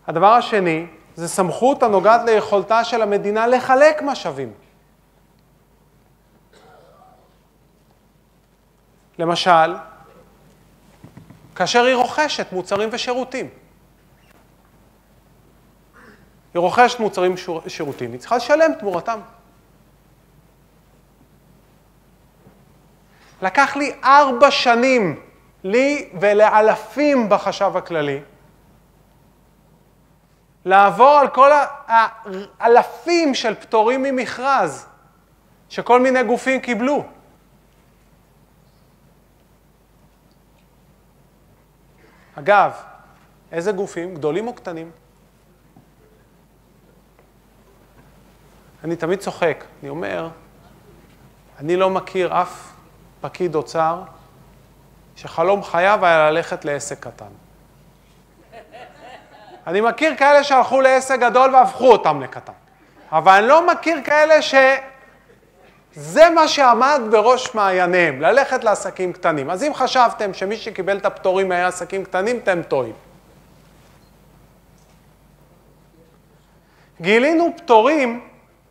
הדבר השני, זה סמכות הנוגעת ליכולתה של המדינה לחלק משאבים. למשל, כאשר היא רוכשת מוצרים ושירותים. היא רוכשת מוצרים ושירותים, היא צריכה לשלם תמורתם. לקח לי 4 שנים, לי ולאלפים בחשב הכללי, לעבור על כל האלפים של פטורים ממכרז, שכל מיני גופים קיבלו. אגב, איזה גופים? גדולים או קטנים? אני תמיד צוחק, אני אומר, אני לא מכיר אף פקיד אוצר שחלום חייו היה ללכת לעסק קטן. אני מכיר כאלה שהלכו לעסק גדול והפכו אותם לקטן. אבל אני לא מכיר כאלה שזה מה שעמד בראש מעייניהם, ללכת לעסקים קטנים. אז אם חשבתם שמי שקיבל את הפטורים היה עסקים קטנים, אתם טועים. גילינו פטורים,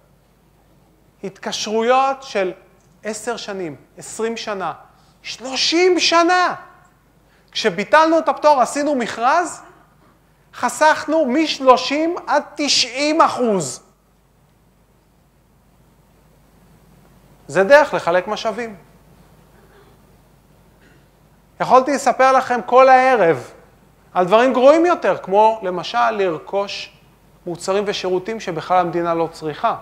התקשרויות של 10 שנים, 20 שנה, 30 שנה. כשביטלנו את הפטור, עשינו מכרז, חסכנו מ-30 עד 90%. זה דרך לחלק משאבים. יכולתי לספר לכם כל הערב על דברים גרועים יותר, כמו למשל לרכוש מוצרים ושירותים שבכלל המדינה לא צריכה.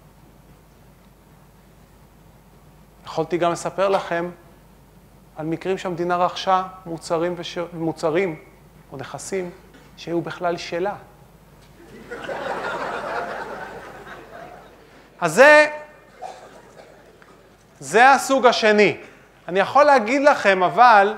יכולתי גם לספר לכם על מקרים שהמדינה רכשה מוצרים או נכסים שהיו בכלל שלה. אז זה הסוג השני. אני יכול להגיד לכם, אבל,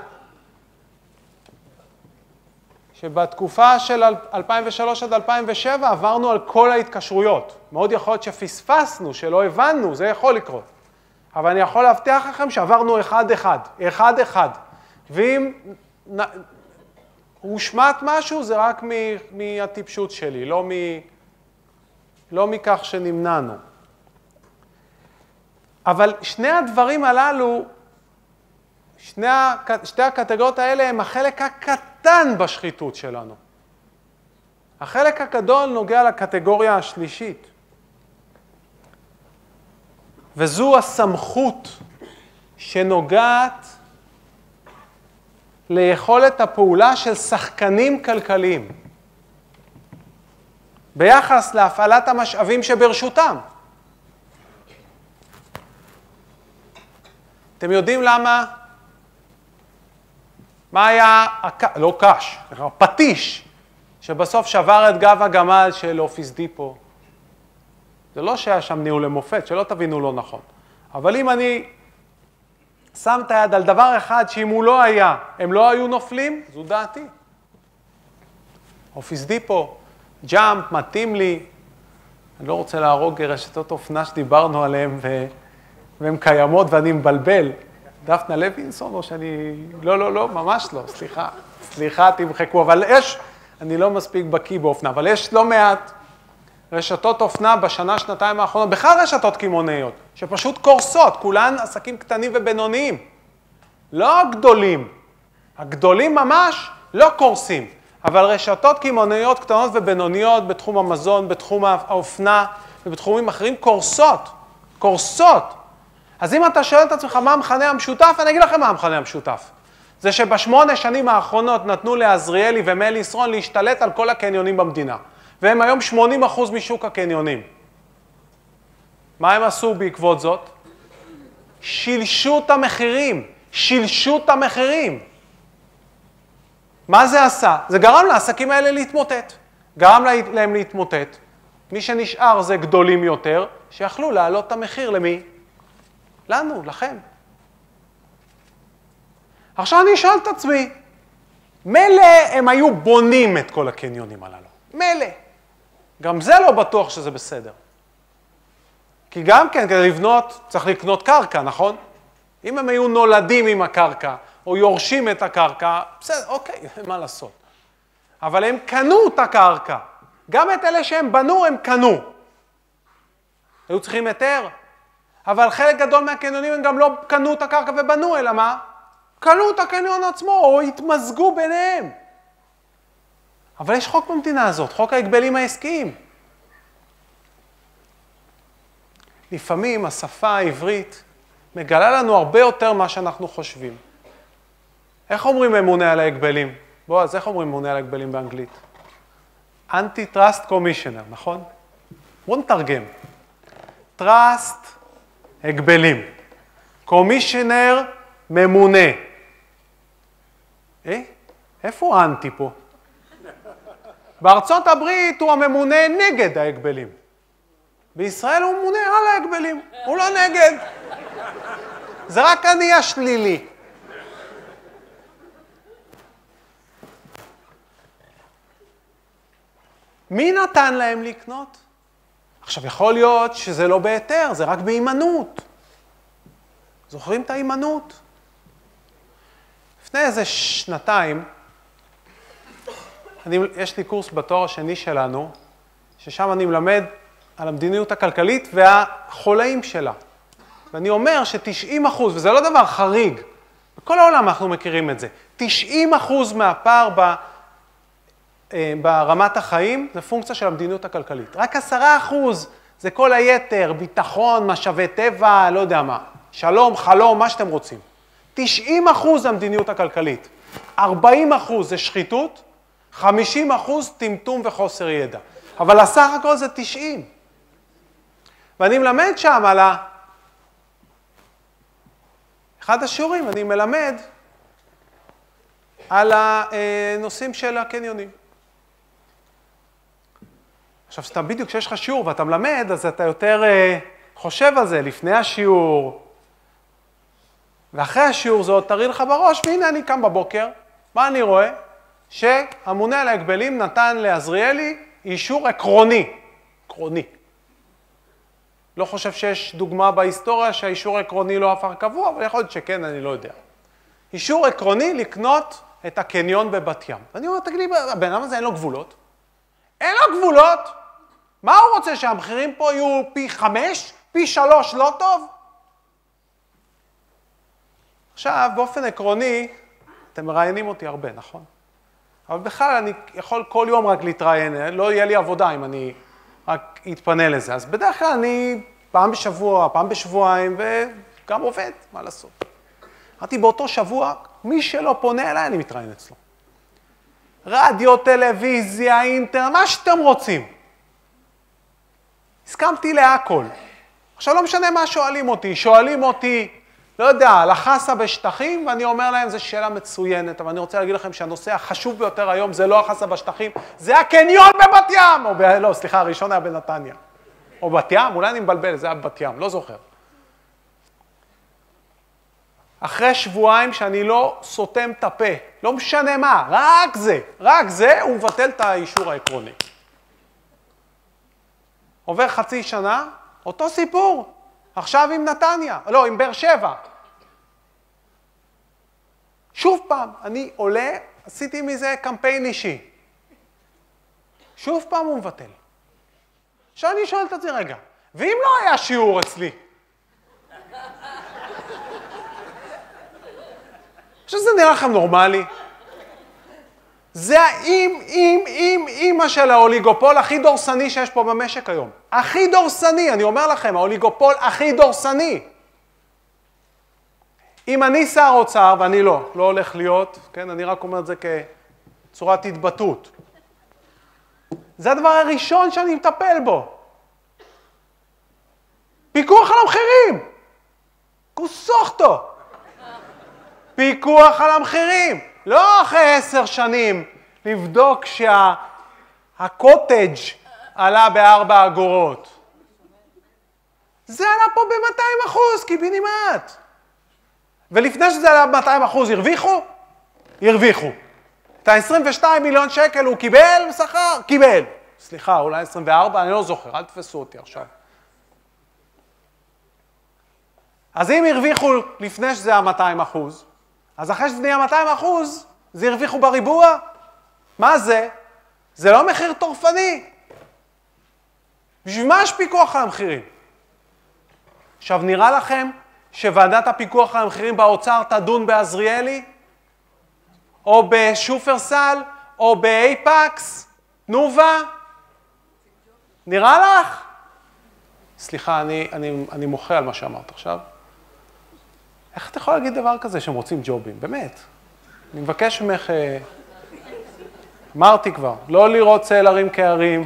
שבתקופה של 2003 עד 2007 עברנו על כל ההתקשרויות. מאוד יכול להיות שפספסנו, שלא הבנו, זה יכול לקרות. אבל אני יכול להבטיח לכם שעברנו אחד. ואם הושמט משהו, זה רק מהטיפשות שלי, לא מכך שנמנענו. אבל שני הדברים הללו, שתי הקטגוריות האלה הם החלק הקטן בשחיתות שלנו. החלק הגדול נוגע לקטגוריה השלישית. וזו הסמכות שנוגעת ליכולת הפעולה של שחקנים כלכליים ביחס להפעלת המשאבים שברשותם. אתם יודעים למה? מה היה, לא קש, פטיש, שבסוף שבר את גב הגמל של אופיס דיפו? זה לא שהיה שם ניהול למופת, שלא תבינו לא נכון. אבל אם אני שם את היד על דבר אחד שאם הוא לא היה, הם לא היו נופלים, זו דעתי. אופיס דיפו, ג'אמפ, מתאים לי. אני לא רוצה להרוג רשתות אופנה שדיברנו עליהן והן קיימות ואני מבלבל. דפנה לוינסון או שאני... לא, ממש לא, סליחה, תמחקו. אבל אני לא מספיק בקיא באופנה, אבל יש לא מעט רשתות אופנה בשנה, שנתיים האחרונות, בכלל רשתות קמעונאיות, שפשוט קורסות, כולן עסקים קטנים ובינוניים. לא הגדולים. הגדולים ממש לא קורסים, אבל רשתות קמעונאיות קטנות ובינוניות בתחום המזון, בתחום האופנה ובתחומים אחרים קורסות. אז אם אתה שואל את עצמך מה המכנה המשותף, אני אגיד לכם מה המכנה המשותף. זה שב8 שנים האחרונות נתנו לעזריאלי ומליסרון להשתלט על כל הקניונים במדינה. והם היום 80% משוק הקניונים. מה הם עשו בעקבות זאת? שילשו את המחירים. מה זה עשה? זה גרם לעסקים האלה להתמוטט. להם להתמוטט. מי שנשאר זה גדולים יותר, שיכלו להעלות את המחיר למי? לנו, לכם. עכשיו אני אשאל את עצמי, מילא הם היו בונים את כל הקניונים הללו. מילא. גם זה לא בטוח שזה בסדר. כי גם כן, כדי לבנות, צריך לקנות קרקע, נכון? אם הם היו נולדים עם הקרקע, או יורשים את הקרקע, בסדר, אוקיי, מה לעשות? אבל הם קנו את הקרקע. גם את אלה שהם בנו, הם קנו. היו צריכים היתר. אבל חלק גדול מהקניונים הם גם לא קנו את הקרקע ובנו, אלא מה? קנו את הקניון עצמו, או התמזגו ביניהם. אבל יש חוק במדינה הזאת, חוק ההגבלים העסקיים. לפעמים השפה העברית מגלה לנו הרבה יותר מה שאנחנו חושבים. איך אומרים ממונה על ההגבלים? אז איך אומרים ממונה על ההגבלים באנגלית? Antitrust Commissioner, נכון? בואו נתרגם. Trust, הגבלים. Commissioner, ממונה. איפה האנטי פה? בארצות הברית הוא הממונה נגד ההגבלים. בישראל הוא ממונה על ההגבלים, הוא לא נגד. זה רק אני השלילי. מי נתן להם לקנות? עכשיו, יכול להיות שזה לא בהיתר, זה רק בהימנעות. זוכרים את ההימנעות? לפני איזה שנתיים, יש לי קורס בתואר השני שלנו, ששם אני מלמד על המדיניות הכלכלית והחולאים שלה. ואני אומר ש90%, וזה לא דבר חריג, בכל העולם אנחנו מכירים את זה, 90% מהפער ברמת החיים זה פונקציה של המדיניות הכלכלית. רק 10% זה כל היתר, ביטחון, משאבי טבע, לא יודע מה, שלום, חלום, מה שאתם רוצים. 90% זה המדיניות הכלכלית, 40% זה שחיתות, 50% טמטום וחוסר ידע. אבל הסך הכל זה 90. ואני מלמד שם על אחד השיעורים, אני מלמד על הנושאים של הקניונים. עכשיו, שאתה בדיוק כשיש לך שיעור ואתה מלמד, אז אתה יותר חושב על זה לפני השיעור, ואחרי השיעור זה עוד תראי לך בראש, והנה אני קם בבוקר, מה אני רואה? שהממונה על ההגבלים נתן לעזריאלי אישור עקרוני. עקרוני. לא חושב שיש דוגמה בהיסטוריה שהאישור העקרוני לא הפך קבוע, אבל יכול להיות שכן, אני לא יודע. אישור עקרוני לקנות את הקניון בבת ים. ואני אומר, תגיד לי, הבן אדם הזה אין לו גבולות? אין לו גבולות? מה הוא רוצה, שהמחירים פה יהיו פי 5? פי 3 לא טוב? עכשיו, באופן עקרוני, אתם מראיינים אותי הרבה, נכון? אבל בכלל אני יכול כל יום רק להתראיין, לא יהיה לי עבודה אם אני רק אתפנה לזה. אז בדרך כלל אני פעם בשבוע, פעם בשבועיים, וגם עובד, מה לעשות. אמרתי, באותו שבוע, מי שלא פונה אליי, אני מתראיין אצלו. רדיו, טלוויזיה, אינטרנט, מה שאתם רוצים. הסכמתי להכל. עכשיו לא משנה מה שואלים אותי, לא יודע, על החסה בשטחים, ואני אומר להם, זו שאלה מצוינת, אבל אני רוצה להגיד לכם שהנושא החשוב ביותר היום זה לא החסה בשטחים, זה הקניון בבת ים, לא, סליחה, הראשון היה בנתניה. או בת ים, אולי אני מבלבל, זה היה בת ים, לא זוכר. אחרי שבועיים שאני לא סותם את הפה, לא משנה מה, רק זה, הוא מבטל את האישור העקרוני. עובר חצי שנה, אותו סיפור. עכשיו עם נתניה, לא, עם באר שבע. שוב פעם, אני עולה, עשיתי מזה קמפיין אישי. שוב פעם הוא מבטל. עכשיו אני שואלת את זה רגע, ואם לא היה שיעור אצלי? עכשיו זה נראה לכם נורמלי? זה האמא של האוליגופול הכי דורסני שיש פה במשק היום. הכי דורסני, אני אומר לכם, האוליגופול הכי דורסני. אם אני שר אוצר, ואני לא הולך להיות, כן, אני רק אומר את זה כצורת התבטאות. זה הדבר הראשון שאני מטפל בו. פיקוח על המחירים. כוסוכתו. פיקוח על המחירים. לא אחרי 10 שנים לבדוק שהקוטג' עלה ב4 אגורות. זה עלה פה ב-200%, קיבינימט. ולפני שזה עלה ב-200%, הרוויחו. את ה-22 מיליון שקל הוא קיבל בשכר? קיבל. סליחה, אולי 24, אני לא זוכר, אל תפסו אותי עכשיו. אז אם הרוויחו לפני שזה היה 200%, אז אחרי שזה נהיה 200%, זה הרוויחו בריבוע? מה זה? זה לא מחיר טורפני. בשביל מה יש פיקוח על המחירים? עכשיו, נראה לכם שוועדת הפיקוח על המחירים באוצר תדון בעזריאלי, או בשופרסל, או באייפקס, תנובה? נראה לך? סליחה, אני מוחה על מה שאמרת עכשיו. איך אתה יכול להגיד דבר כזה שהם רוצים ג'ובים? באמת. אני מבקש ממך, אמרתי כבר, לא לראות צלרים כערים.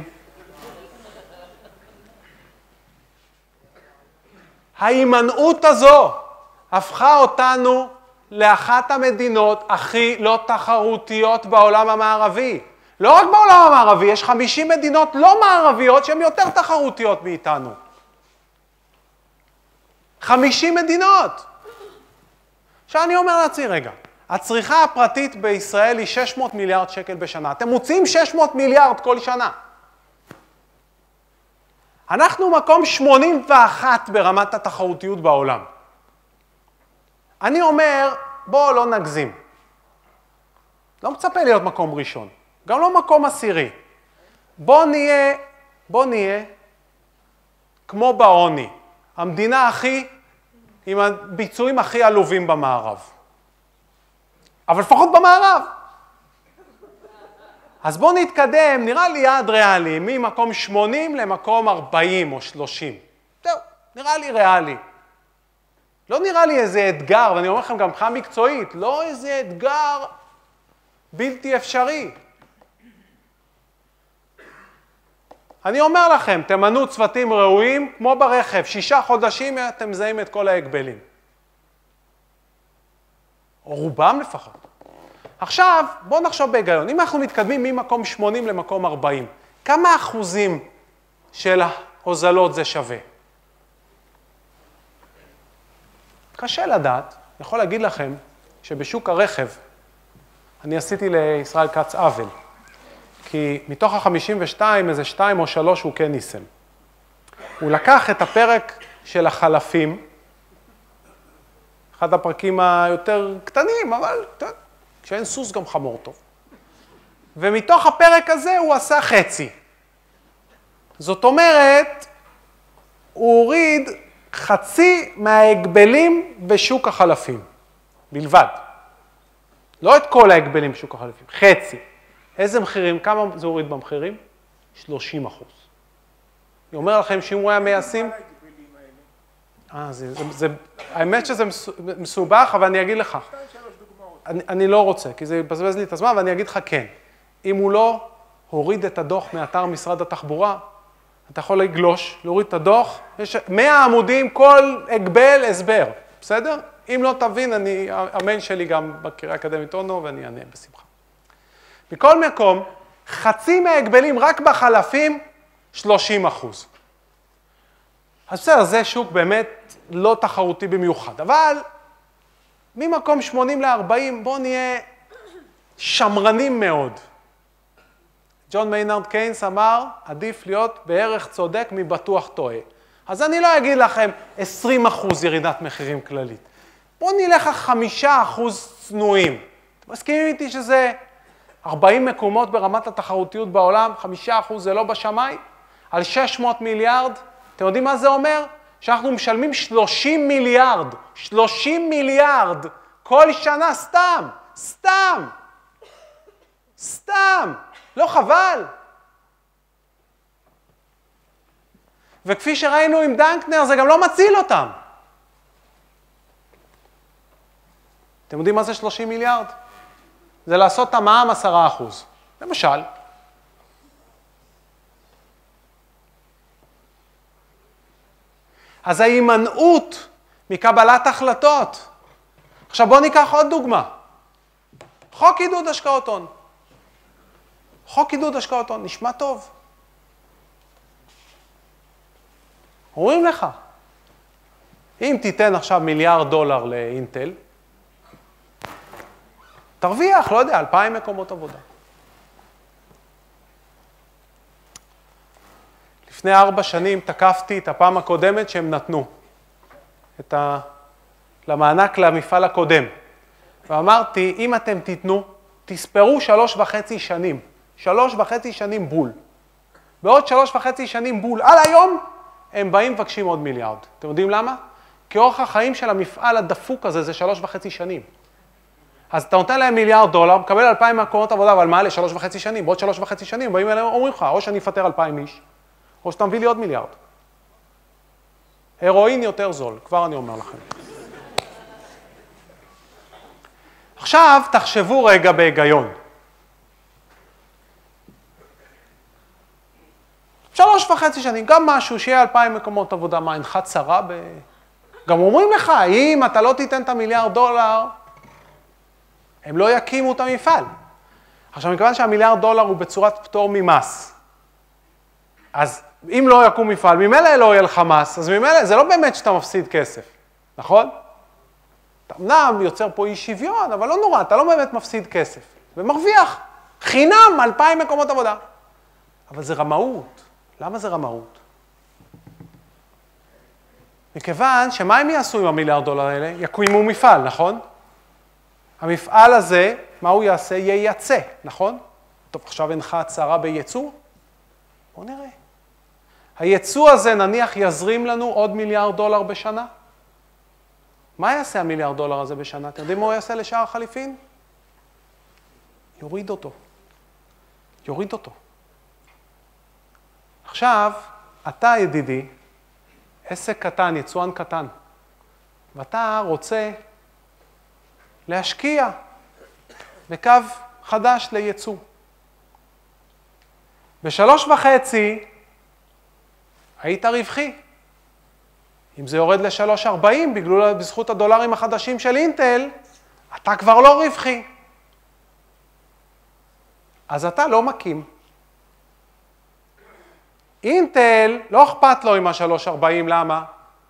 ההימנעות הזו הפכה אותנו לאחת המדינות הכי לא תחרותיות בעולם המערבי. לא רק בעולם המערבי, יש 50 מדינות לא מערביות שהן יותר תחרותיות מאיתנו. 50 מדינות. עכשיו אני אומר לעצמי, רגע, הצריכה הפרטית בישראל היא 600 מיליארד שקל בשנה. אתם מוצאים 600 מיליארד כל שנה. אנחנו מקום 81 ברמת התחרותיות בעולם. אני אומר, בואו לא נגזים. לא מצפה להיות מקום ראשון, גם לא מקום עשירי. בואו נהיה כמו בעוני, המדינה עם הביצועים הכי עלובים במערב. אבל לפחות במערב. אז בואו נתקדם, נראה לי יעד ריאלי, ממקום 80 למקום 40 או 30. זהו, נראה לי ריאלי. לא נראה לי איזה אתגר, ואני אומר לכם גם מבחינה מקצועית, לא איזה אתגר בלתי אפשרי. אני אומר לכם, תמנו צוותים ראויים, כמו ברכב, 6 חודשים אתם מזהים את כל ההגבלים. או רובם לפחות. עכשיו, בואו נחשוב בהיגיון. אם אנחנו מתקדמים ממקום 80 למקום 40, כמה אחוזים של ההוזלות זה שווה? קשה לדעת. אני יכול להגיד לכם שבשוק הרכב, אני עשיתי לישראל כץ עוול, כי מתוך ה-52, איזה 2 או 3 הוא כן ניסם. הוא לקח את הפרק של החלפים, אחד הפרקים היותר קטנים, אבל כשאין סוס גם חמור טוב. ומתוך הפרק הזה הוא עשה חצי. זאת אומרת, הוא הוריד חצי מההגבלים בשוק החלפים, בלבד. לא את כל ההגבלים בשוק החלפים, חצי. איזה מחירים? כמה זה הוריד במחירים? 30%. אני אומר לכם שאם הוא היה מיישם... האמת שזה מסובך, אבל אני אגיד לך. אני לא רוצה, כי זה יבזבז לי את הזמן, ואני אגיד לך כן. אם הוא לא הוריד את הדוח מאתר משרד התחבורה, אתה יכול לגלוש, להוריד את הדוח, יש 100 עמודים, כל הגבל הסבר, בסדר? אם לא תבין, המייל שלי גם בקריה אקדמית אונו, ואני אענה בשמחה. מכל מקום, חצי מההגבלים רק בחלפים, 30%. אז בסדר, זה שוק באמת לא תחרותי במיוחד, אבל ממקום 80 ל-40, בואו נהיה שמרנים מאוד. ג'ון מיינרד קיינס אמר, עדיף להיות בערך צודק מבטוח טועה. אז אני לא אגיד לכם 20% ירידת מחירים כללית. בואו נלך 5% צנועים. אתם מסכימים איתי שזה 40 מקומות ברמת התחרותיות בעולם, 5% זה לא בשמיים? על 600 מיליארד, אתם יודעים מה זה אומר? שאנחנו משלמים 30 מיליארד, 30 מיליארד כל שנה סתם. לא חבל. וכפי שראינו עם דנקנר, זה גם לא מציל אותם. אתם יודעים מה זה 30 מיליארד? זה לעשות את המע"מ 10%. למשל. אז ההימנעות מקבלת החלטות. עכשיו בואו ניקח עוד דוגמה. חוק עידוד השקעות הון. חוק עידוד השקעות הון נשמע טוב. אומרים לך, אם תיתן עכשיו $1 מיליארד לאינטל, תרוויח, לא יודע, 2,000 מקומות עבודה. לפני 4 שנים תקפתי את הפעם הקודמת שהם נתנו למענק למפעל הקודם. ואמרתי, אם אתם תיתנו, תספרו 3.5 שנים. 3.5 שנים בול. בעוד 3.5 שנים בול על היום, הם באים מבקשים עוד מיליארד. אתם יודעים למה? כי אורך החיים של המפעל הדפוק הזה זה 3.5 שנים. אז אתה נותן להם $1 מיליארד, מקבל 2,000 מקומות עבודה, אבל מה ל3.5 שנים? בעוד 3.5 שנים באים אליהם אומרים לך, או שאני אפטר 2,000 איש, או שאתה מביא לי עוד $1 מיליארד. הרואין יותר זול, כבר אני אומר לכם. עכשיו תחשבו רגע בהיגיון. 3.5 שנים, גם משהו שיהיה 2,000 מקומות עבודה, מה, אינך צרה גם אומרים לך, אם אתה לא תיתן את $1 מיליארד, הם לא יקימו את המפעל. עכשיו, מכיוון שה$1 מיליארד הוא בצורת פטור ממס, אז אם לא יקום מפעל, ממילא לא יהיה לך מס, אז ממילא זה לא באמת שאתה מפסיד כסף, נכון? אתה אמנם יוצר פה אי שוויון, אבל לא נורא, אתה לא באמת מפסיד כסף. ומרוויח חינם 2,000 מקומות עבודה. אבל זה רמאות. למה זה רמאות? מכיוון שמה הם יעשו עם $1 מיליארד האלה? יקימו מפעל, נכון? המפעל הזה, מה הוא יעשה? ייצא, נכון? טוב, עכשיו אינך צרה בייצוא? בואו נראה. הייצוא הזה נניח יזרים לנו עוד $1 מיליארד בשנה? מה יעשה $1 מיליארד הזה בשנה? אתם יודעים מה הוא יעשה לשער החליפין? יוריד אותו. יוריד אותו. עכשיו, אתה ידידי, עסק קטן, יצואן קטן, ואתה רוצה להשקיע בקו חדש לייצוא. ב3.5 היית רווחי. אם זה יורד ל3.40 בזכות הדולרים החדשים של אינטל, אתה כבר לא רווחי. אז אתה לא מקים. אינטל לא אכפת לו עם ה3.40, למה?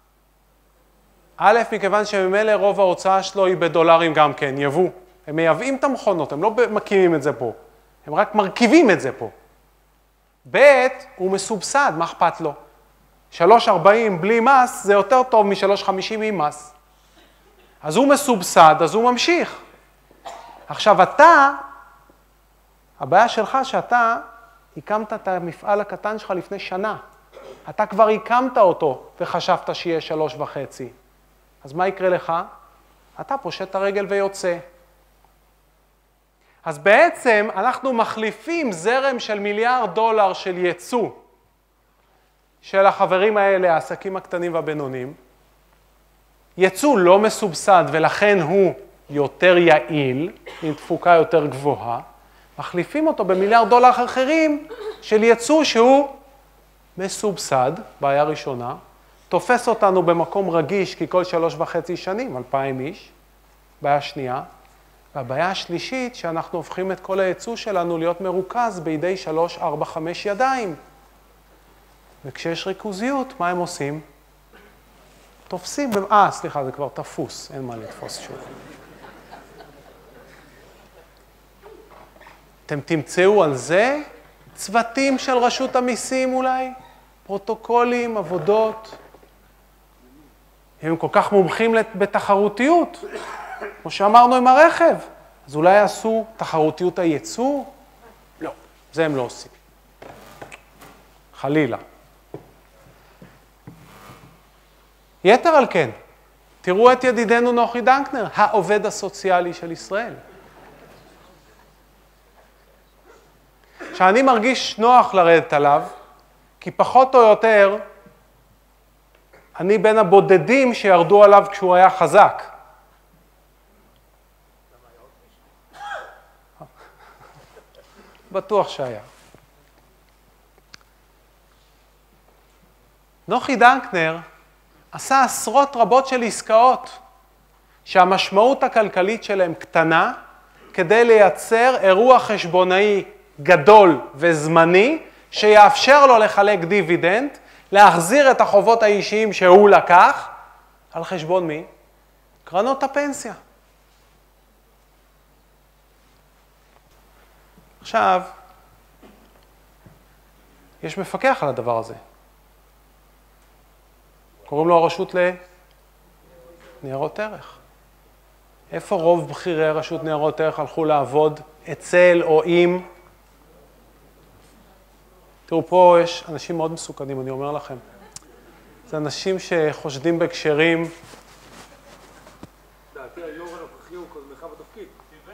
א', מכיוון שממילא רוב ההוצאה שלו היא בדולרים גם כן, יבוא. הם מייבאים את המכונות, הם לא מקימים את זה פה. הם רק מרכיבים את זה פה. ב', הוא מסובסד, מה אכפת לו? 3.40 בלי מס זה יותר טוב מ3.50 עם מס. אז הוא מסובסד, אז הוא ממשיך. עכשיו אתה, הבעיה שלך שאתה הקמת את המפעל הקטן שלך לפני שנה. אתה כבר הקמת אותו וחשבת שיהיה 3.5. אז מה יקרה לך? אתה פושט את הרגל ויוצא. אז בעצם אנחנו מחליפים זרם של $1 מיליארד של ייצוא של החברים האלה, העסקים הקטנים והבינוניים. ייצוא לא מסובסד ולכן הוא יותר יעיל, עם תפוקה יותר גבוהה. מחליפים אותו $1 מיליארד אחרים של ייצוא שהוא מסובסד, בעיה ראשונה, תופס אותנו במקום רגיש כי כל 3.5 שנים, 2,000 איש, בעיה שנייה, והבעיה השלישית שאנחנו הופכים את כל הייצוא שלנו להיות מרוכז בידי 3, 4, 5 ידיים. וכשיש ריכוזיות, מה הם עושים? תופסים, סליחה, זה כבר תפוס, אין מה לתפוס שוב. אתם תמצאו על זה צוותים של רשות המיסים אולי, פרוטוקולים, עבודות. הם כל כך מומחים בתחרותיות, כמו שאמרנו עם הרכב. אז אולי יעשו תחרותיות הייצוא? לא, זה הם לא עושים. חלילה. יתר על כן, תראו את ידידנו נוחי דנקנר, העובד הסוציאלי של ישראל. שאני מרגיש נוח לרדת עליו, כי פחות או יותר, אני בין הבודדים שירדו עליו כשהוא היה חזק. בטוח שהיה. נוחי דנקנר עשה עשרות רבות של עסקאות, שהמשמעות הכלכלית שלהם קטנה, כדי לייצר אירוע חשבונאי גדול וזמני, שיאפשר לו לחלק דיבידנד, להחזיר את החובות האישיים שהוא לקח, על חשבון מי? קרנות הפנסיה. עכשיו, יש מפקח על הדבר הזה. קוראים לו הרשות לניירות ערך. איפה רוב בכירי רשות ניירות ערך הלכו לעבוד? אצל או עם? תראו, פה יש אנשים מאוד מסוכנים, אני אומר לכם. זה אנשים שחושדים בקשרים. דעתי היו"ר הנוכחי הוא קודמך בתפקיד.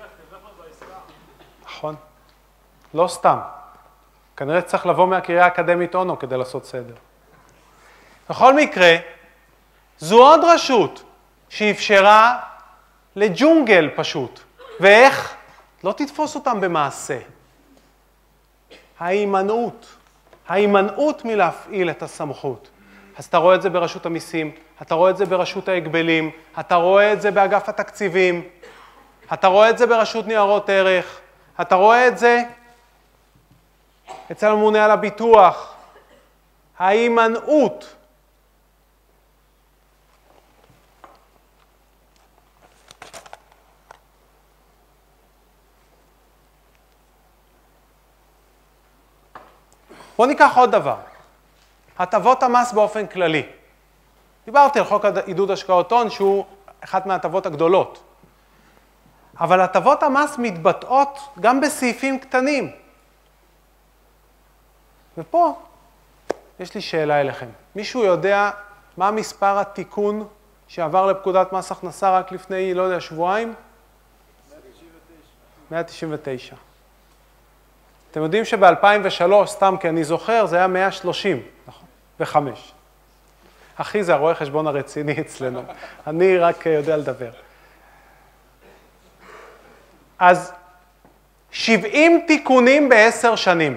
נכון. לא סתם. כנראה צריך לבוא מהקריה האקדמית אונו כדי לעשות סדר. בכל מקרה, זו עוד רשות שאפשרה לג'ונגל פשוט. ואיך? לא תתפוס אותם במעשה. ההימנעות מלהפעיל את הסמכות. אז אתה רואה את זה ברשות המיסים, אתה רואה את זה ברשות ההגבלים, אתה רואה את זה באגף התקציבים, אתה רואה את זה ברשות ניירות ערך, אתה רואה את זה אצל הממונה על הביטוח. ההימנעות. בואו ניקח עוד דבר. הטבות המס באופן כללי. דיברתי על חוק עידוד השקעות הון שהוא אחת מההטבות הגדולות. אבל הטבות המס מתבטאות גם בסעיפים קטנים. ופה יש לי שאלה אליכם. מישהו יודע מה מספר התיקון שעבר לפקודת מס הכנסה רק לפני, לא יודע, שבועיים? 199. אתם יודעים שב-2003, סתם כי אני זוכר, זה היה 130, נכון? ו5. אחי זה הרואה חשבון הרציני אצלנו. אני רק יודע לדבר. אז 70 תיקונים ב10 שנים.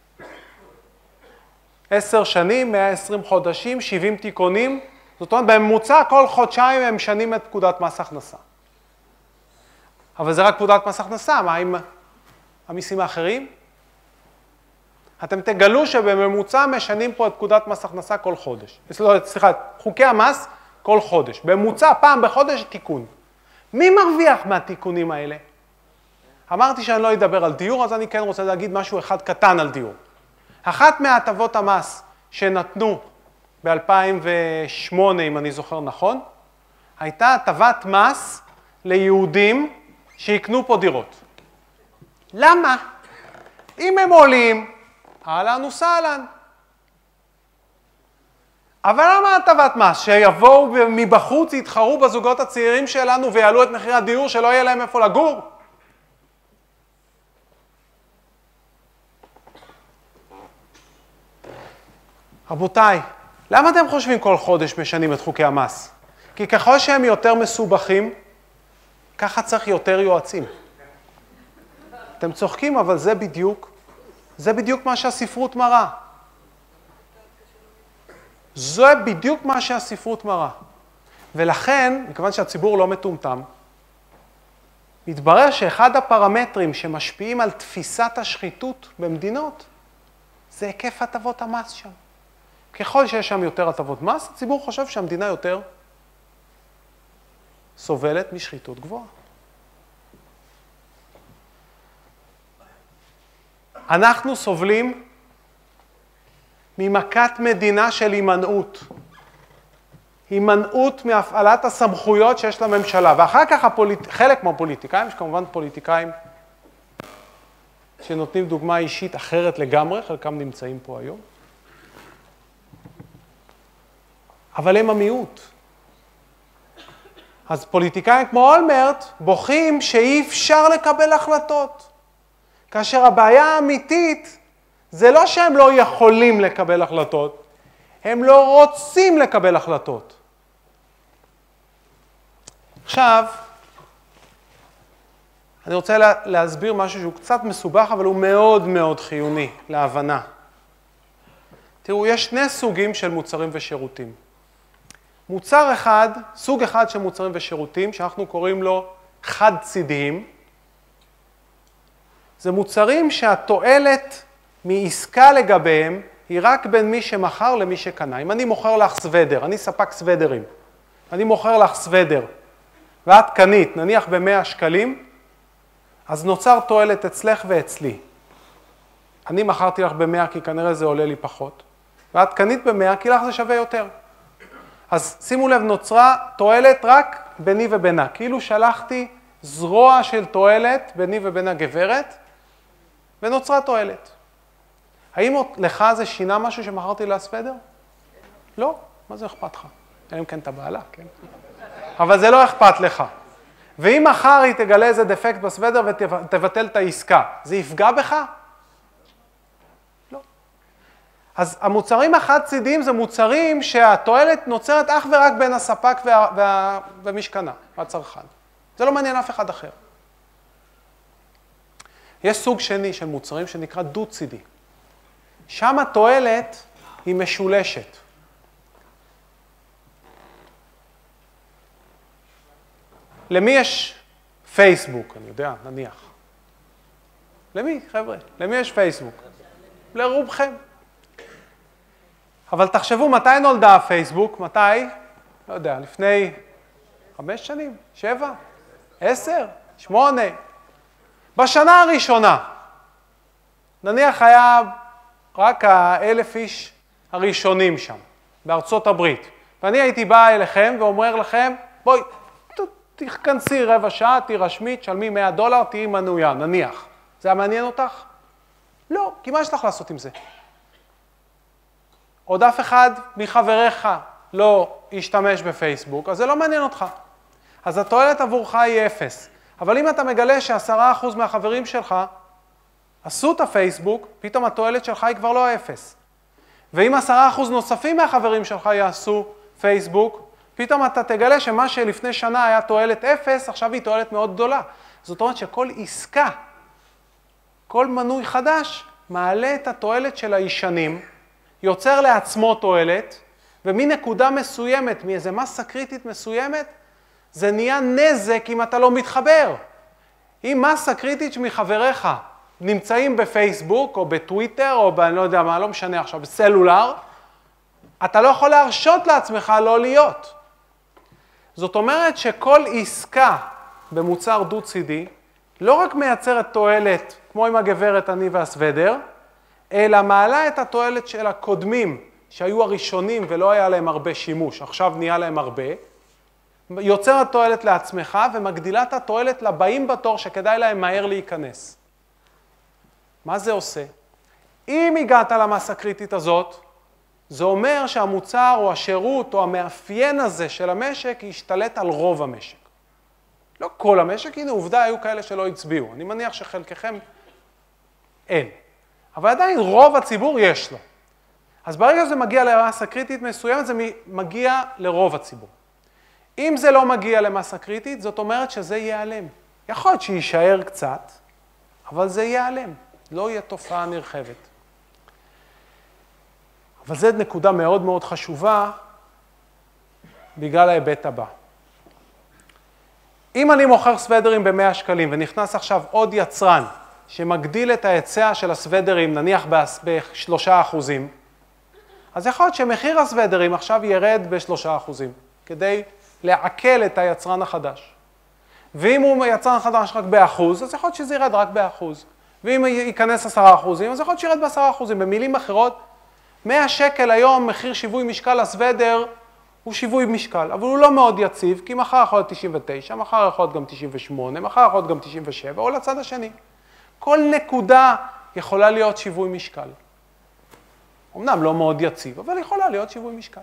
10 שנים, 120 חודשים, 70 תיקונים. זאת אומרת, בממוצע כל חודשיים הם משנים את פקודת מס הכנסה. אבל זה רק פקודת מס הכנסה, מה עם המיסים האחרים? אתם תגלו שבממוצע משנים פה את פקודת מס הכנסה כל חודש. סליחה, חוקי המס כל חודש. בממוצע פעם בחודש תיקון. מי מרוויח מהתיקונים האלה? אמרתי שאני לא אדבר על דיור, אז אני כן רוצה להגיד משהו אחד קטן על דיור. אחת מהטבות המס שנתנו ב-2008, אם אני זוכר נכון, הייתה הטבת מס ליהודים שיקנו פה דירות. למה? אם הם עולים, אהלן וסהלן. אבל למה הטבת מס? שיבואו מבחוץ, יתחרו בזוגות הצעירים שלנו ויעלו את מחיר הדיור שלא יהיה להם איפה לגור? רבותיי, למה אתם חושבים כל חודש משנים את חוקי המס? כי ככל שהם יותר מסובכים, ככה צריך יותר יועצים. אתם צוחקים, אבל זה בדיוק מה שהספרות מראה. זה בדיוק מה שהספרות מראה. ולכן, מכיוון שהציבור לא מטומטם, מתברר שאחד הפרמטרים שמשפיעים על תפיסת השחיתות במדינות, זה היקף הטבות המס שם. ככל שיש שם יותר הטבות מס, הציבור חושב שהמדינה יותר סובלת משחיתות גבוהה. אנחנו סובלים ממכת מדינה של הימנעות. הימנעות מהפעלת הסמכויות שיש לממשלה. ואחר כך חלק מהפוליטיקאים, יש כמובן פוליטיקאים שנותנים דוגמה אישית אחרת לגמרי, חלקם נמצאים פה היום. אבל הם המיעוט. אז פוליטיקאים כמו אולמרט בוכים שאי אפשר לקבל החלטות. כאשר הבעיה האמיתית זה לא שהם לא יכולים לקבל החלטות, הם לא רוצים לקבל החלטות. עכשיו, אני רוצה להסביר משהו שהוא קצת מסובך, אבל הוא מאוד מאוד חיוני להבנה. תראו, יש שני סוגים של מוצרים ושירותים. מוצר אחד, סוג אחד של מוצרים ושירותים, שאנחנו קוראים לו חד-צידיים, זה מוצרים שהתועלת מעסקה לגביהם היא רק בין מי שמכר למי שקנה. אם אני מוכר לך סוודר, אני ספק סוודרים, אני מוכר לך סוודר, ואת קנית, נניח ב100 שקלים, אז נוצר תועלת אצלך ואצלי. אני מכרתי לך ב100 כי כנראה זה עולה לי פחות, ואת קנית ב100 כי לך זה שווה יותר. אז שימו לב, נוצרה תועלת רק ביני ובינה, כאילו שלחתי זרוע של תועלת ביני ובין הגברת, ונוצרה תועלת. האם לך זה שינה משהו שמכרתי לסוודר? לא, מה זה אכפת לך? אלא אם כן אתה בעלה, כן? אבל זה לא אכפת לך. ואם מחר היא תגלה איזה דפקט בסוודר ותבטל את העסקה, זה יפגע בך? לא. אז המוצרים החד-צידיים זה מוצרים שהתועלת נוצרת אך ורק בין הספק ומשכנה, והצרכן. זה לא מעניין אף אחד אחר. יש סוג שני של מוצרים שנקרא דו-צידי. שם התועלת היא משולשת. למי יש פייסבוק? אני יודע, נניח. למי, חבר'ה? למי יש פייסבוק? לרובכם. אבל תחשבו, מתי נולדה הפייסבוק? מתי? לא יודע, לפני 5 שנים? 7? 10? 8? בשנה הראשונה. נניח היה רק 1,000 איש הראשונים שם, בארצות הברית. ואני הייתי בא אליכם ואומר לכם, בואי, תכנסי רבע שעה, תירשמי, תשלמי $100, תהיי מנויה, נניח. זה היה מעניין אותך? לא, כי מה יש לך לעשות עם זה? עוד אף אחד מחבריך לא ישתמש בפייסבוק, אז זה לא מעניין אותך. אז התועלת עבורך היא 0. אבל אם אתה מגלה ש10% מהחברים שלך עשו את הפייסבוק, פתאום התועלת שלך היא כבר לא 0. ואם 10% נוספים מהחברים שלך יעשו פייסבוק, פתאום אתה תגלה שמה שלפני שנה היה תועלת 0, עכשיו היא תועלת מאוד גדולה. זאת אומרת שכל עסקה, כל מנוי חדש, מעלה את התועלת של הישנים, יוצר לעצמו תועלת, ומנקודה מסוימת, מאיזה מסה קריטית מסוימת, זה נהיה נזק אם אתה לא מתחבר. אם מסה קריטית מחבריך נמצאים בפייסבוק או בטוויטר או אני לא יודע מה, לא משנה עכשיו, בסלולר, אתה לא יכול להרשות לעצמך לא להיות. זאת אומרת שכל עסקה במוצר דו-צידי לא רק מייצרת תועלת, כמו עם הגברת אני והסוודר, אלא מעלה את התועלת של הקודמים, שהיו הראשונים ולא היה להם הרבה שימוש, עכשיו נהיה להם הרבה, יוצרת תועלת לעצמך ומגדילה את התועלת לבאים בתור שכדאי להם מהר להיכנס. מה זה עושה? אם הגעת למסה הקריטית הזאת, זה אומר שהמוצר או השירות או המאפיין הזה של המשק ישתלט על רוב המשק. לא כל המשק, הנה עובדה, היו כאלה שלא הצביעו. אני מניח שחלקכם אין. אבל עדיין רוב הציבור יש לו. אז ברגע שזה מגיע למסה קריטית מסוימת, זה מגיע לרוב הציבור. אם זה לא מגיע למסה קריטית, זאת אומרת שזה ייעלם. יכול להיות שיישאר קצת, אבל זה ייעלם. לא יהיה תופעה נרחבת. אבל זו נקודה מאוד מאוד חשובה בגלל ההיבט הבא. אם אני מוכר סוודרים ב100 שקלים ונכנס עכשיו עוד יצרן שמגדיל את ההיצע של הסוודרים, נניח ב3%, אז יכול להיות שמחיר הסוודרים עכשיו ירד ב3%, כדי לעכל את היצרן החדש. ואם הוא יצרן חדש רק ב1%, אז יכול להיות שזה ירד רק ב1%. ואם ייכנס 10%, אז יכול להיות שירד ב10%. במילים אחרות, 100 שקל היום מחיר שיווי משקל הסוודר הוא שיווי משקל, אבל הוא לא מאוד יציב, כי מחר יכול להיות 99, מחר יכול להיות גם 98, מחר יכול להיות גם 97, או לצד השני. כל נקודה יכולה להיות שיווי משקל. אמנם לא מאוד יציב, אבל יכולה להיות שיווי משקל.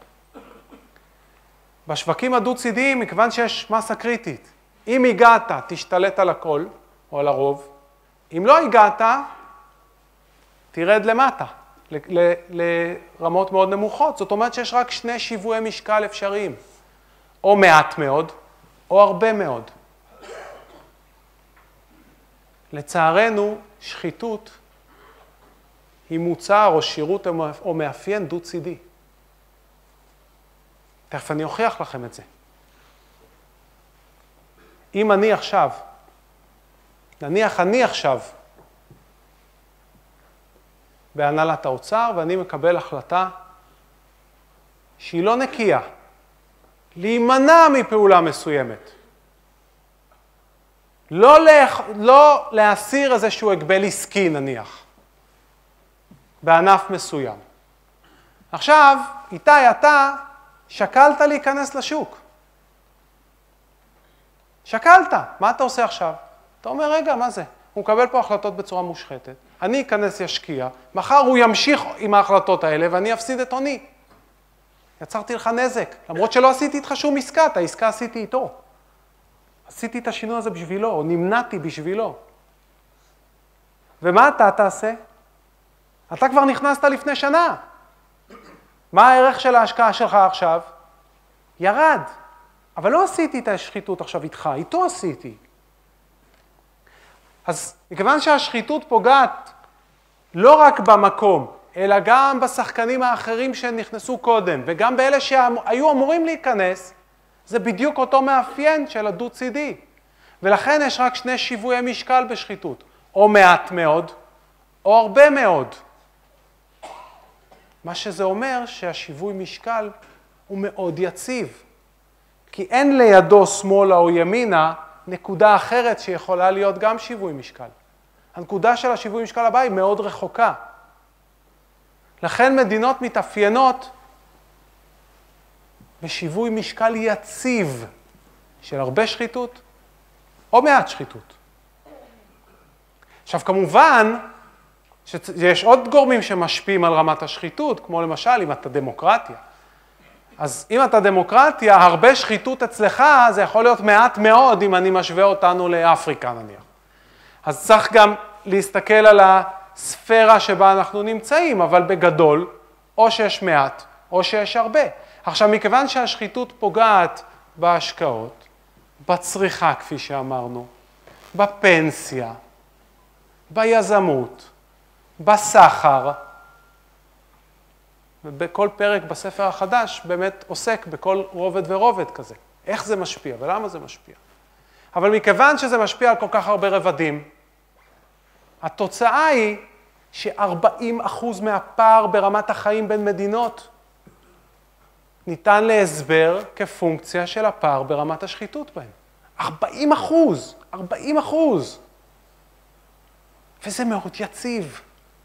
בשווקים הדו-צידיים, מכיוון שיש מסה קריטית, אם הגעת, תשתלט על הכל, או על הרוב. אם לא הגעת, תרד למטה, לרמות מאוד נמוכות. זאת אומרת שיש רק 2 שיווי משקל אפשריים. או מעט מאוד, או הרבה מאוד. לצערנו, שחיתות היא מוצר או שירות או מאפיין דו-צידי. תכף אני אוכיח לכם את זה. אם אני עכשיו, נניח אני עכשיו בהנהלת האוצר ואני מקבל החלטה שהיא לא נקייה, להימנע מפעולה מסוימת. לא להסיר איזשהו הגבל עסקי נניח, בענף מסוים. עכשיו, איתי, אתה שקלת להיכנס לשוק. שקלת, מה אתה עושה עכשיו? אתה אומר, רגע, מה זה? הוא מקבל פה החלטות בצורה מושחתת, אני אכנס ישקיע, מחר הוא ימשיך עם ההחלטות האלה ואני אפסיד את עוני. יצרתי לך נזק, למרות שלא עשיתי איתך שום עסקה, את העסקה עשיתי איתו. עשיתי את השינוי הזה בשבילו, או נמנעתי בשבילו. ומה אתה תעשה? אתה כבר נכנסת לפני שנה. מה הערך של ההשקעה שלך עכשיו? ירד. אבל לא עשיתי את השחיתות עכשיו איתך, איתו עשיתי. אז מכיוון שהשחיתות פוגעת לא רק במקום, אלא גם בשחקנים האחרים שנכנסו קודם, וגם באלה שהיו אמורים להיכנס, זה בדיוק אותו מאפיין של הדו-צידי. ולכן יש רק שני שיווי משקל בשחיתות, או מעט מאוד, או הרבה מאוד. מה שזה אומר שהשיווי משקל הוא מאוד יציב. כי אין לידו שמאלה או ימינה נקודה אחרת שיכולה להיות גם שיווי משקל. הנקודה של השיווי משקל הבא היא מאוד רחוקה. לכן מדינות מתאפיינות בשיווי משקל יציב של הרבה שחיתות או מעט שחיתות. עכשיו כמובן שיש עוד גורמים שמשפיעים על רמת השחיתות, כמו למשל אם אתה דמוקרטיה. אז אם אתה דמוקרטיה, הרבה שחיתות אצלך זה יכול להיות מעט מאוד אם אני משווה אותנו לאפריקה נניח. אז צריך גם להסתכל על הספירה שבה אנחנו נמצאים, אבל בגדול, או שיש מעט, או שיש הרבה. עכשיו, מכיוון שהשחיתות פוגעת בהשקעות, בצריכה, כפי שאמרנו, בפנסיה, ביזמות, בסחר, ובכל פרק בספר החדש באמת עוסק בכל רובד ורובד כזה. איך זה משפיע ולמה זה משפיע. אבל מכיוון שזה משפיע על כל כך הרבה רבדים, התוצאה היא ש40% מהפער ברמת החיים בין מדינות ניתן להסבר כפונקציה של הפער ברמת השחיתות בהן. 40%. וזה מאוד יציב.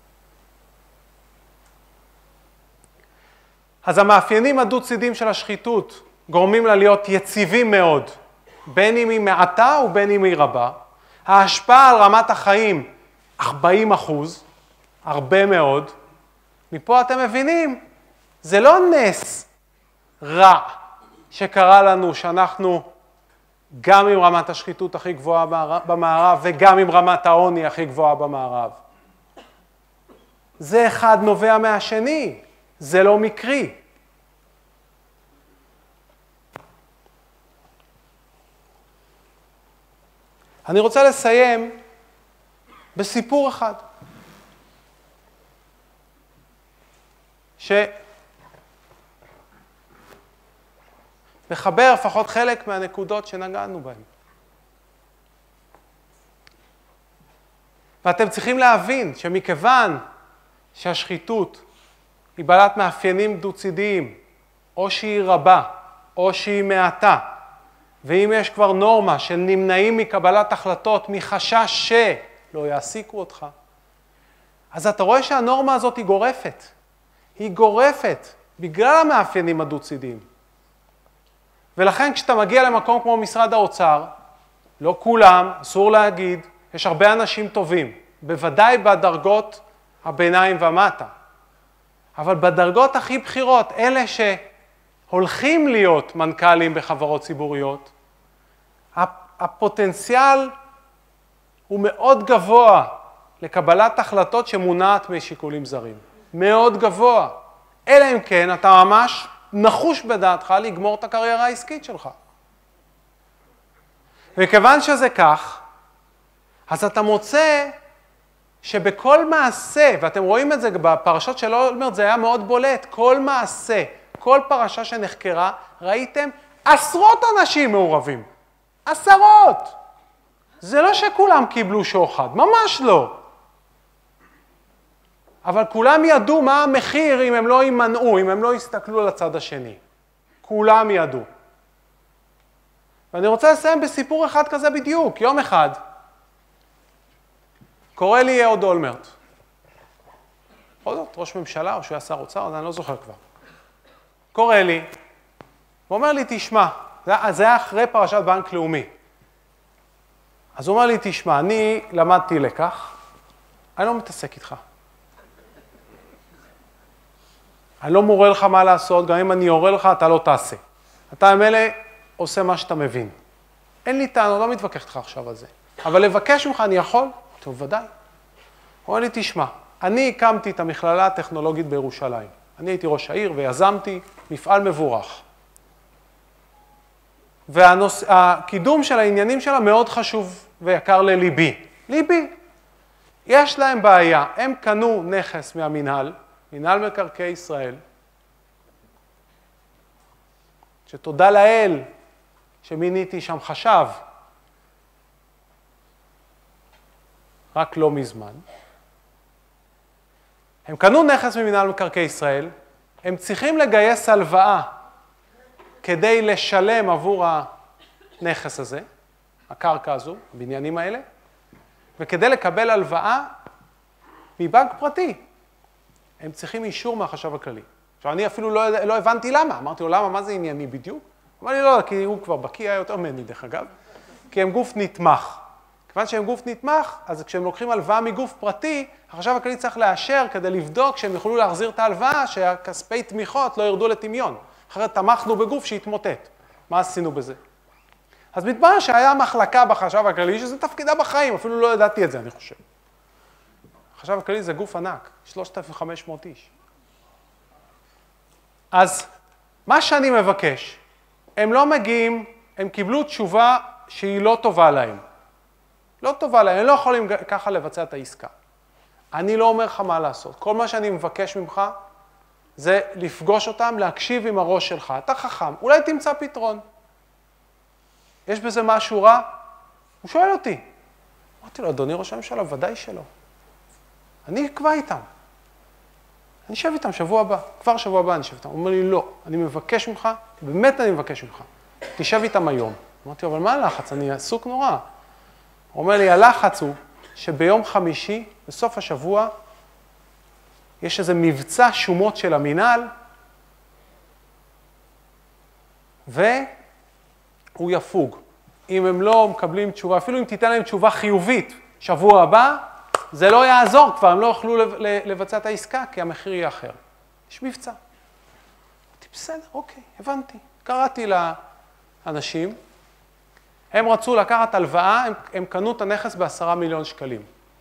אז המאפיינים הדו-צידיים של השחיתות גורמים לה להיות יציבים מאוד, בין אם היא מעטה ובין אם היא רבה. ההשפעה על רמת החיים 40%, הרבה מאוד. מפה אתם מבינים, זה לא נס רע שקרה לנו שאנחנו גם עם רמת השחיתות הכי גבוהה במערב וגם עם רמת העוני הכי גבוהה במערב. זה אחד נובע מהשני, זה לא מקרי. אני רוצה לסיים בסיפור אחד, שמחבר לפחות חלק מהנקודות שנגענו בהן. ואתם צריכים להבין שמכיוון שהשחיתות היא בעלת מאפיינים דו-צידיים, או שהיא רבה, או שהיא מעטה, ואם יש כבר נורמה של נמנעים מקבלת החלטות מחשש שלא יעסיקו אותך, אז אתה רואה שהנורמה הזאת היא גורפת. היא גורפת בגלל המאפיינים הדו-צידיים. ולכן כשאתה מגיע למקום כמו משרד האוצר, לא כולם, אסור להגיד, יש הרבה אנשים טובים, בוודאי בדרגות הביניים ומטה. אבל בדרגות הכי בחירות, אלה שהולכים להיות מנכ"לים בחברות ציבוריות, הפוטנציאל הוא מאוד גבוה לקבלת החלטות שמונעת משיקולים זרים. מאוד גבוה. אלא אם כן, אתה ממש נחוש בדעתך לגמור את הקריירה העסקית שלך. וכיוון שזה כך, אז אתה מוצא שבכל מעשה, ואתם רואים את זה בפרשות של אולמרט, זה היה מאוד בולט, כל מעשה, כל פרשה שנחקרה, ראיתם עשרות אנשים מעורבים. עשרות! זה לא שכולם קיבלו שוחד, ממש לא. אבל כולם ידעו מה המחיר אם הם לא יימנעו, אם הם לא יסתכלו על הצד השני. כולם ידעו. ואני רוצה לסיים בסיפור אחד כזה בדיוק. יום אחד, קורא לי אהוד אולמרט. בכל זאת, ראש ממשלה או שהוא היה שר אוצר, אני לא זוכר כבר. קורא לי, ואומר לי, תשמע, זה היה אחרי פרשת בנק לאומי. אז הוא אומר לי, תשמע, אני למדתי לקח, אני לא מתעסק איתך. אני לא מורה לך מה לעשות, גם אם אני יורה לך, אתה לא תעשה. אתה עם אלה עושה מה שאתה מבין. אין לי טענות, לא מתווכח איתך עכשיו על זה. אבל לבקש ממך, אני יכול? טוב, ודאי. הוא אומר לי, תשמע, אני הקמתי את המכללה הטכנולוגית בירושלים. אני הייתי ראש העיר ויזמתי מפעל מבורך. והקידום של העניינים שלה מאוד חשוב ויקר לליבי. ליבי. יש להם בעיה. הם קנו נכס מהמינהל, מינהל מקרקעי ישראל, שתודה לאל שמיניתי שם חשב, רק לא מזמן. הם קנו נכס ממינהל מקרקעי ישראל, הם צריכים לגייס הלוואה כדי לשלם עבור הנכס הזה, הקרקע הזו, הבניינים האלה, וכדי לקבל הלוואה מבנק פרטי. הם צריכים אישור מהחשב הכללי. עכשיו, אני אפילו לא הבנתי למה. אמרתי לו, למה? מה זה ענייני בדיוק? אמר לי, לא, כי הוא כבר בקיא, היה יותר ממני, דרך אגב. כי הם גוף נתמך. כיוון שהם גוף נתמך, אז כשהם לוקחים הלוואה מגוף פרטי, החשב הכללי צריך לאשר כדי לבדוק שהם יוכלו להחזיר את ההלוואה, שהכספי תמיכות לא ירדו לטמיון. אחרת תמכנו בגוף שהתמוטט. מה עשינו בזה? אז מתברר שהיה מחלקה בחשב הכללי, שזה תפקידה בחיים, אפילו לא ידעתי את זה, אני חושב. החשב הכללי זה גוף ענק, 3,500 איש. אז מה שאני מבקש, הם לא מגיעים, הם קיבלו תשובה שהיא לא טובה להם. לא טובה להם, הם לא יכולים ככה לבצע את העסקה. אני לא אומר לך מה לעשות. כל מה שאני מבקש ממך זה לפגוש אותם, להקשיב עם הראש שלך. אתה חכם, אולי תמצא פתרון. יש בזה משהו רע? הוא שואל אותי. אמרתי לו, אדוני ראש הממשלה, ודאי שלא. אני אקבע איתם. אני אשב איתם שבוע הבא, כבר שבוע הבא אני אשב איתם. הוא אומר לי, לא, אני מבקש ממך, באמת אני מבקש ממך, תשב איתם היום. אמרתי לו, אבל מה הלחץ? אני עסוק נורא. הוא אומר לי, הלחץ הוא שביום חמישי, בסוף השבוע, יש איזה מבצע שומות של המינהל, והוא יפוג. אם הם לא מקבלים תשובה, אפילו אם תיתן להם תשובה חיובית שבוע הבא, זה לא יעזור כבר, הם לא יוכלו לבצע את העסקה, כי המחיר יהיה אחר. יש מבצע. אמרתי, בסדר, אוקיי, הבנתי. קראתי לאנשים, הם רצו לקחת הלוואה, הם קנו את הנכס ב10 מיליון שקלים.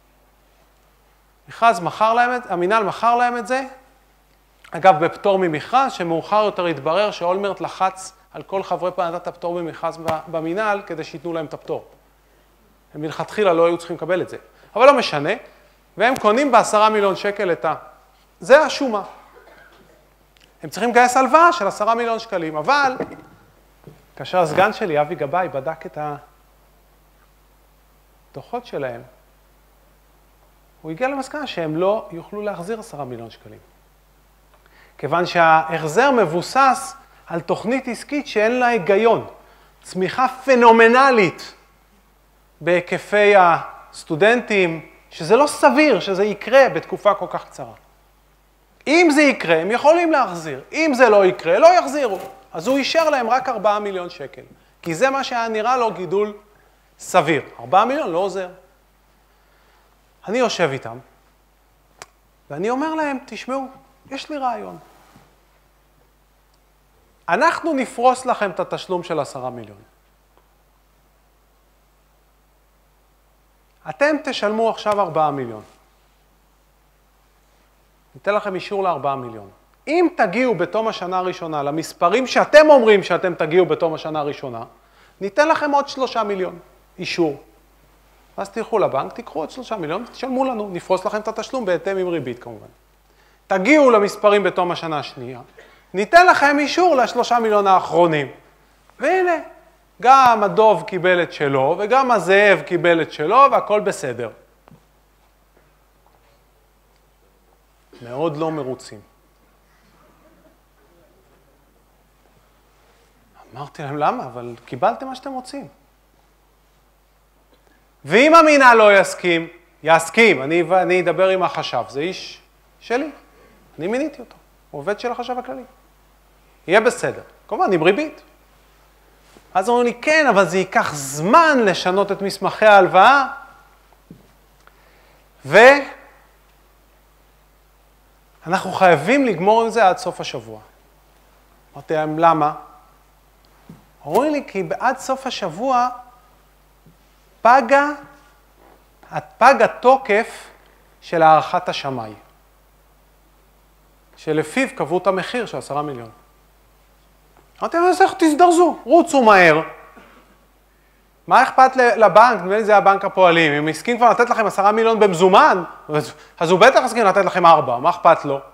מכרז מכר להם את זה, המינהל מכר להם את זה, אגב, בפטור ממכרז, שמאוחר יותר התברר שאולמרט לחץ על כל חברי ועדת הפטור ממכרז במינהל, כדי שייתנו להם את הפטור. הם מלכתחילה לא היו צריכים לקבל את זה. אבל לא משנה, והם קונים ב10 מיליון שקל את זה השומה. הם צריכים לגייס הלוואה של 10 מיליון שקלים, אבל כאשר הסגן שלי, אבי גבאי, בדק את הדוחות שלהם, הוא הגיע למסקנה שהם לא יוכלו להחזיר 10 מיליון שקלים. כיוון שההחזר מבוסס על תוכנית עסקית שאין לה היגיון, צמיחה פנומנלית בהיקפי הסטודנטים, שזה לא סביר שזה יקרה בתקופה כל כך קצרה. אם זה יקרה, הם יכולים להחזיר. אם זה לא יקרה, לא יחזירו. אז הוא אישר להם רק 4 מיליון שקל. כי זה מה שהיה נראה לו גידול סביר. 4 מיליון לא עוזר. אני יושב איתם, ואני אומר להם, תשמעו, יש לי רעיון. אנחנו נפרוס לכם את התשלום של 10 מיליון. אתם תשלמו עכשיו 4 מיליון. ניתן לכם אישור ל4 מיליון. אם תגיעו בתום השנה הראשונה למספרים שאתם אומרים שאתם תגיעו בתום השנה הראשונה, ניתן לכם עוד 3 מיליון אישור. אז תלכו לבנק, תיקחו עוד 3 מיליון, תשלמו לנו, נפרוס לכם את התשלום בהתאם עם ריבית כמובן. תגיעו למספרים בתום השנה השנייה, ניתן לכם אישור ל3 מיליון האחרונים. והנה, גם הדוב קיבל את שלו, וגם הזאב קיבל את שלו, והכל בסדר. מאוד לא מרוצים. אמרתי להם, למה? אבל קיבלתם מה שאתם רוצים. ואם המינהל לא יסכים, אני אדבר עם החשב, זה איש שלי, אני מיניתי אותו, הוא עובד של החשב הכללי. יהיה בסדר, כמובן עם ריבית. אז אומרים לי, כן, אבל זה ייקח זמן לשנות את מסמכי ההלוואה. ואנחנו חייבים לגמור עם זה עד סוף השבוע. אמרתי להם, למה? אומרים לי, כי עד סוף השבוע פג התוקף של הערכת השמאי, שלפיו קבעו את המחיר של 10 מיליון. אמרתי להם, אז איך תזדרזו, רוצו מהר. מה אכפת לבנק? נדמה לי זה הבנק הפועלים. אם הסכים כבר לתת לכם 10 מיליון במזומן, אז הוא בטח הסכים לתת לכם 4, מה אכפת לו?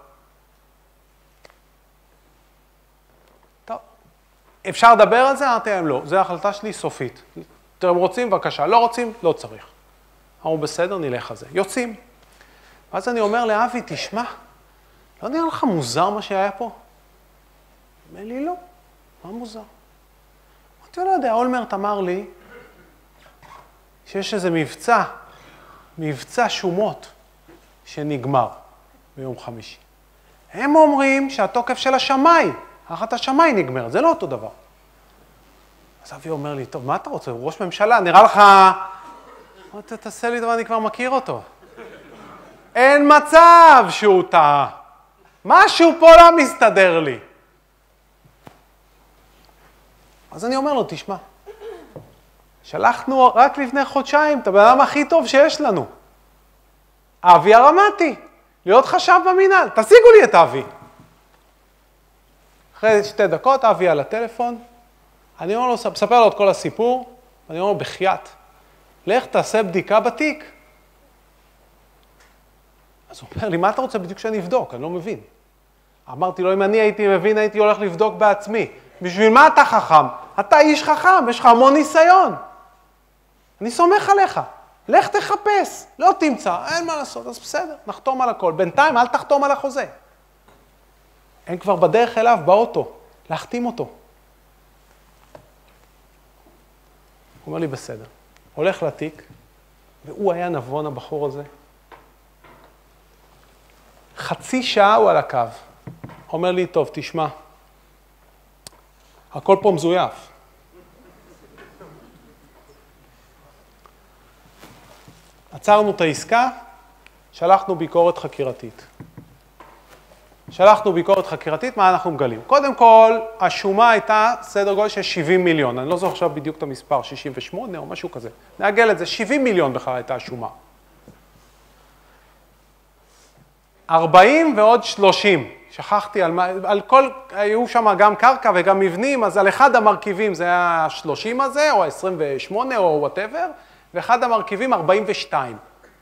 טוב, אפשר לדבר על זה? אמרתי להם, לא, זו החלטה שלי סופית. אתם רוצים, בבקשה, לא רוצים, לא צריך. אמרו, בסדר, נלך על זה. יוצאים. ואז אני אומר לאבי, תשמע, לא נראה לך מוזר מה שהיה פה? אומר לי, לא, מה מוזר? אמרתי, לא יודע, אולמרט אמר לי שיש איזה מבצע שומות שנגמר ביום חמישי. הם אומרים שהתוקף של השמאי, הערכת השמאי נגמרת, זה לא אותו דבר. אז אבי אומר לי, טוב, מה אתה רוצה? הוא ראש ממשלה, נראה לך... אמרתי, תעשה לי דבר, אני כבר מכיר אותו. אין מצב שהוא טעה. משהו פה לא מסתדר לי. אז אני אומר לו, תשמע, שלחנו רק לפני חודשיים את הבן אדם הכי טוב שיש לנו. אבי הרמתי, להיות חשב במינהל, תשיגו לי את אבי. אחרי 2 דקות, אבי על הטלפון, אני אומר לו, מספר לו את כל הסיפור, ואני אומר לו, בחייאת, לך תעשה בדיקה בתיק. אז הוא אומר לי, מה אתה רוצה בדיוק שאני אבדוק? אני לא מבין. אמרתי לו, אם אני הייתי מבין, הייתי הולך לבדוק בעצמי. בשביל מה אתה חכם? אתה איש חכם, יש לך המון ניסיון. אני סומך עליך. לך תחפש, לא תמצא, אין מה לעשות, אז בסדר, נחתום על הכל. בינתיים אל תחתום על החוזה. הם כבר בדרך אליו, באוטו, להחתים אותו. הוא אומר לי, בסדר. הולך לתיק, והוא היה נבון הבחור הזה. חצי שעה הוא על הקו. אומר לי, טוב, תשמע, הכל פה מזויף. עצרנו את העסקה, שלחנו ביקורת חקירתית. מה אנחנו מגלים? קודם כל, השומה הייתה סדר גודל של 70 מיליון. אני לא זוכר עכשיו בדיוק את המספר, 68 או משהו כזה. נעגל את זה, 70 מיליון בכלל הייתה השומה. 40 ועוד 30. שכחתי על כל, היו שם גם קרקע וגם מבנים, אז על אחד המרכיבים זה היה 30 הזה, או 28 או whatever, ואחד המרכיבים 42.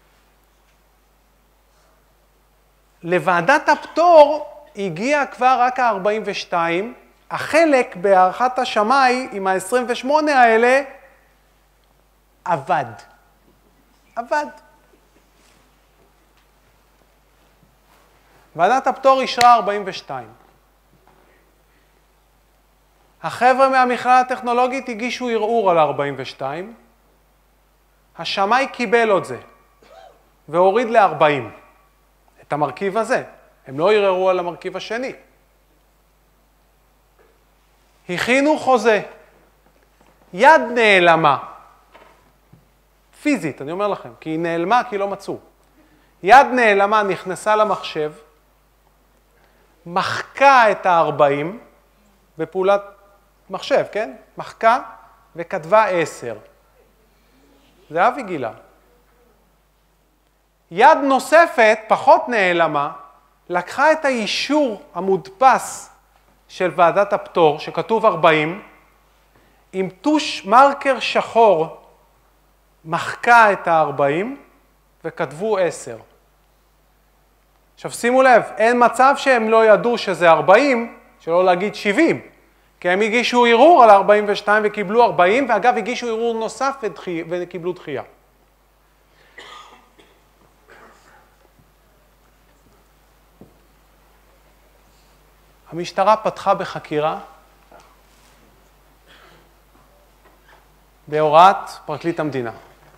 לוועדת הפטור הגיע כבר רק ה-42, החלק בהערכת השמאי עם ה-28 האלה עבד. ועדת הפטור אישרה 42. החבר'ה מהמכללה הטכנולוגית הגישו ערעור על 42. השמאי קיבל את זה והוריד ל-40. את המרכיב הזה. הם לא ערערו על המרכיב השני. הכינו חוזה. יד נעלמה. פיזית, אני אומר לכם, כי היא נעלמה, כי לא מצאו. יד נעלמה נכנסה למחשב, מחקה את ה-40 בפעולת מחשב, כן? מחקה וכתבה 10. זה אבי גילה. יד נוספת, פחות נעלמה, לקחה את האישור המודפס של ועדת הפטור, שכתוב 40, עם טוש מרקר שחור, מחקה את ה-40 וכתבו 10. עכשיו שימו לב, אין מצב שהם לא ידעו שזה 40, שלא להגיד 70, כי הם הגישו ערעור על 42 וקיבלו 40, ואגב הגישו ערעור נוסף וקיבלו דחייה. המשטרה פתחה בחקירה בהוראת פרקליט המדינה.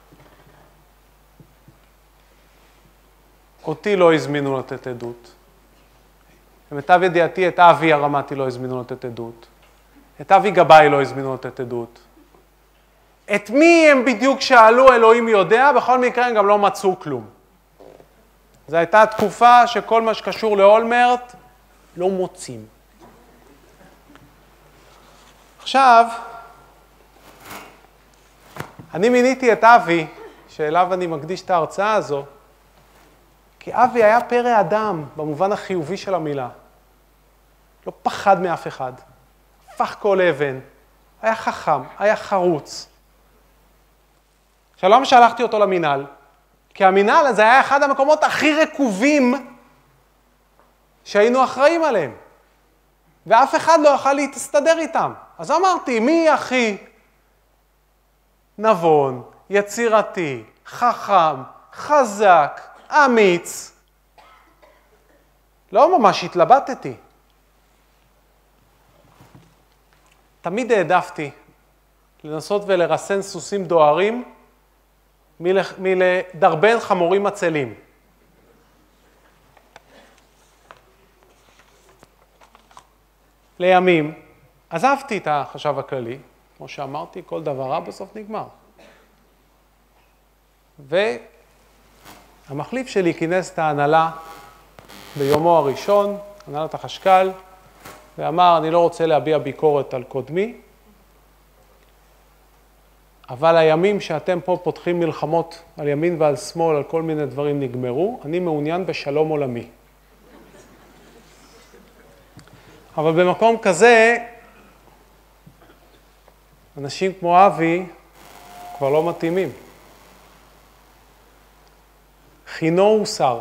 אותי לא הזמינו לתת עדות. למיטב ידיעתי את אבי הרמתי לא הזמינו לתת עדות. את אבי גבאי לא הזמינו לתת עדות. את מי הם בדיוק שאלו, אלוהים יודע, בכל מקרה הם גם לא מצאו כלום. זו הייתה תקופה שכל מה שקשור לאולמרט לא מוצאים. עכשיו, אני מיניתי את אבי, שאליו אני מקדיש את ההרצאה הזו, כי אבי היה פרא אדם במובן החיובי של המילה. לא פחד מאף אחד, הפך כל אבן, היה חכם, היה חרוץ. שלום שלחתי אותו למינהל, כי המינהל הזה היה אחד המקומות הכי רקובים שהיינו אחראים עליהם. ואף אחד לא יוכל להסתדר איתם. אז אמרתי, מי הכי נבון, יצירתי, חכם, חזק, אמיץ? לא ממש התלבטתי. תמיד העדפתי לנסות ולרסן סוסים דוהרים מלדרבן חמורים עצלים. לימים עזבתי את החשב הכללי, כמו שאמרתי, כל דבר רע בסוף נגמר. והמחליף שלי כינס את ההנהלה ביומו הראשון, הנהלת החשכ"ל, ואמר, אני לא רוצה להביע ביקורת על קודמי, אבל הימים שאתם פה פותחים מלחמות על ימין ועל שמאל, על כל מיני דברים נגמרו, אני מעוניין בשלום עולמי. אבל במקום כזה, אנשים כמו אבי כבר לא מתאימים. חינו הוא שר.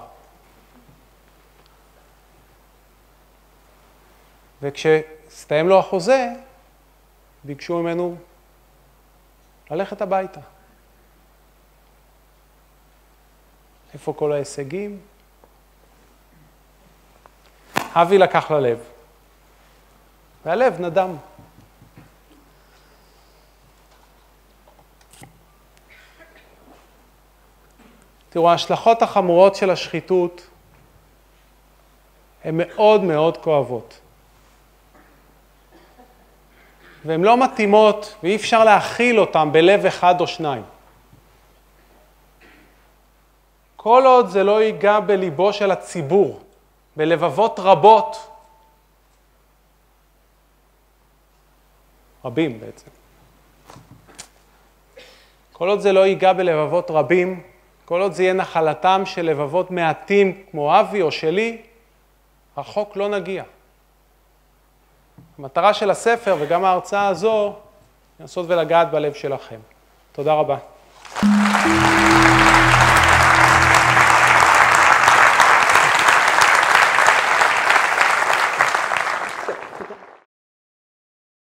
וכשסתיים לו החוזה, ביקשו ממנו ללכת הביתה. איפה כל ההישגים? אבי לקח ללב. והלב נדם. תראו, ההשלכות החמורות של השחיתות הן מאוד מאוד כואבות. והן לא מתאימות, ואי אפשר להכיל אותן בלב אחד או שניים. כל עוד זה לא ייגע בליבו של הציבור, בלבבות רבות, רבים בעצם. כל עוד זה לא ייגע בלבבות רבים, כל עוד זה יהיה נחלתם של לבבות מעטים כמו אבי או שלי, רחוק לא נגיע. המטרה של הספר וגם ההרצאה הזו, לנסות ולגעת בלב שלכם. תודה רבה.